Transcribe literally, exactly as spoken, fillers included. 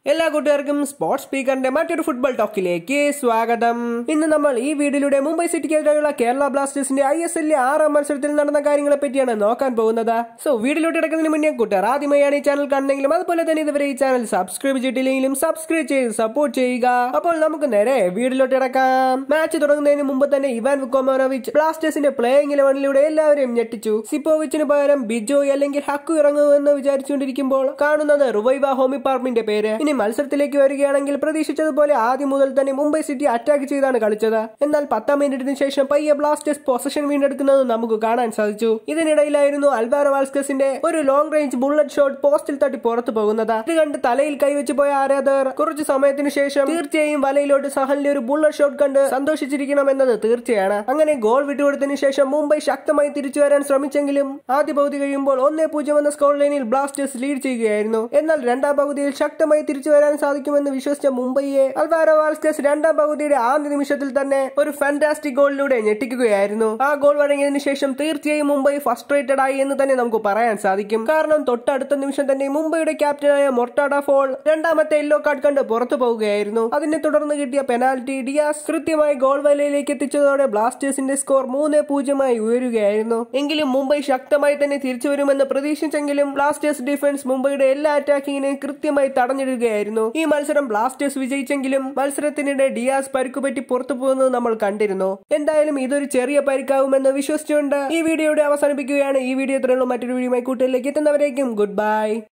എല്ലാ കൂട്ടുകാർക്കും സ്പോർട്സ് സ്പീക്കറിന്റെ മറ്റൊരു ഫുട്ബോൾ ടോക്കിലേക്ക് സ്വാഗതം. ഇന്ന് നമ്മൾ ഈ വീഡിയോയിലൂടെ മുംബൈ സിറ്റിക്കെതിരെയുള്ള കേരള ബ്ലാസ്റ്റേഴ്സിന്റെ ഐ എസ് എല്ലിലെ ആറാം മത്സരത്തിൽ നടന്ന കാര്യങ്ങളെ പറ്റിയാണ് നോക്കാൻ പോകുന്നത്. സോ വീഡിയോയിലോട്ട് കിടക്കുന്നതിന് മുന്നേ കൂട്ടുകാർ ആദ്യമായാണ് ഈ ചാനൽ കാണുന്നെങ്കിലും അതുപോലെ തന്നെ ഇതുവരെ ഈ ചാനൽ സബ്സ്ക്രൈബ് ചെയ്തിട്ടില്ലെങ്കിലും സബ്സ്ക്രൈബ് ചെയ്ത് സപ്പോർട്ട് ചെയ്യുക. അപ്പോൾ നമുക്ക് നേരെ വീഡിയോയിലോട്ട് കിടക്കാം. മാച്ച് തുടങ്ങുന്നതിന് മുമ്പ് തന്നെ ഇവാൻ വുക്കോമനോവിച്ച് ബ്ലാസ്റ്റേഴ്സിന്റെ പ്ലേയിങ് ഇലവനിലൂടെ എല്ലാവരെയും ഞെട്ടിച്ചു. സിപ്പോവിച്ചിന് പകരം ബിജോയ് അല്ലെങ്കിൽ ഹക്കു ഇറങ്ങുമെന്ന് വിചാരിച്ചുകൊണ്ടിരിക്കുമ്പോൾ കാണുന്നത് റുവൈവ ഹോമി പാർമിന്റെ പേര്. ഇനി മത്സരത്തിലേക്ക് വരികയാണെങ്കിൽ പ്രതീക്ഷിച്ചതുപോലെ ആദ്യം മുതൽ തന്നെ മുംബൈ സിറ്റി അറ്റാക്ക് ചെയ്താണ് കളിച്ചത്. എന്നാൽ പത്താം മിനിറ്റിന് ശേഷം പയ്യെ ബ്ലാസ്റ്റേഴ്സ് പൊസഷൻ വീണ്ടെടുക്കുന്നത് നമുക്ക് കാണാൻ സാധിച്ചു. ഇതിനിടയിലായിരുന്നു അൽവാരോ വാൽസ്കസിന്റെ ഒരു ലോങ് റേഞ്ച് ബുള്ളറ്റ് ഷോട്ട് പോസ്റ്റിൽ തട്ടി പുറത്തു പോകുന്നത്. ഇത് കണ്ട് തലയിൽ കൈവച്ച് പോയ ആരാധകർ കുറച്ചു സമയത്തിന് ശേഷം തീർച്ചയായും വലയിലോട്ട് സഹലിന്റെ ഒരു ബുള്ളറ്റ് ഷോട്ട് കണ്ട് സന്തോഷിച്ചിരിക്കണമെന്നത് തീർച്ചയാണ്. അങ്ങനെ ഗോൾ വിട്ടുകൊടുത്തതിനു ശേഷം മുംബൈ ശക്തമായി തിരിച്ചു വരാൻ ശ്രമിച്ചെങ്കിലും ആദ്യ പകുതി കഴിയുമ്പോൾ ഒന്നേ പൂജ്യം എന്ന സ്കോർ ലൈനിൽ ബ്ലാസ്റ്റേഴ്സ് ലീഡ് ചെയ്യുകയായിരുന്നു. എന്നാൽ രണ്ടാം പകുതിയിൽ ശക്തമായി തിരിച്ചു വരാൻ സാധിക്കുമെന്ന് വിശ്വസിച്ച മുംബൈയെ അൽവാരോ വാൽസ്കസ് രണ്ടാം പകുതിയുടെ ആദ്യ നിമിഷത്തിൽ തന്നെ ഒരു ഫാന്റാസ്റ്റിക് ഗോളിലൂടെ ഞെട്ടിക്കുകയായിരുന്നു. ആ ഗോൾ വഴങ്ങിയതിനു ശേഷം തീർച്ചയായും മുംബൈ ഫ്രസ്ട്രേറ്റഡ് ആയി എന്ന് തന്നെ നമുക്ക് പറയാൻ സാധിക്കും. കാരണം തൊട്ടടുത്ത നിമിഷം തന്നെ മുംബൈയുടെ ക്യാപ്റ്റനായ മൊർട്ടാഡ ഫോൾ രണ്ടാമത്തെ യെല്ലോ കാർഡ് കണ്ട് പുറത്തു പോവുകയായിരുന്നു. അതിനെ തുടർന്ന് കിട്ടിയ പെനാൽറ്റി ഡിയാസ് കൃത്യമായി ഗോൾ വലയിലേക്ക് എത്തിച്ചതോടെ ബ്ലാസ്റ്റേഴ്സിന്റെ സ്കോർ മൂന്ന് പൂജ്യമായി ഉയരുകയായിരുന്നു. എങ്കിലും മുംബൈ ശക്തമായി തന്നെ തിരിച്ചു വരുമെന്ന് പ്രതീക്ഷിച്ചെങ്കിലും ബ്ലാസ്റ്റേഴ്സ് ഡിഫൻസ് മുംബൈയുടെ എല്ലാ അറ്റാക്കിങ്ങിനെയും കൃത്യമായി തടഞ്ഞിടുകയായിരുന്നു. ഈ മത്സരം ബ്ലാസ്റ്റേഴ്സ് വിജയിച്ചെങ്കിലും മത്സരത്തിനിടെ ഡിയാസ് പരിക്കുപറ്റി പുറത്തു പോകുന്നത് നമ്മൾ കണ്ടിരുന്നു. എന്തായാലും ഇതൊരു ചെറിയ പരിക്കാവുമെന്ന് വിശ്വസിച്ചുകൊണ്ട് ഈ വീഡിയോയുടെ അവസാനിപ്പിക്കുകയാണ്. ഈ വീഡിയോ ഇത്രയുള്ളൂ. മറ്റൊരു വീഡിയോയുമായി കൂട്ടുകാരിലേക്ക് എത്തുന്നവരേക്കും ഗുഡ് ബൈ.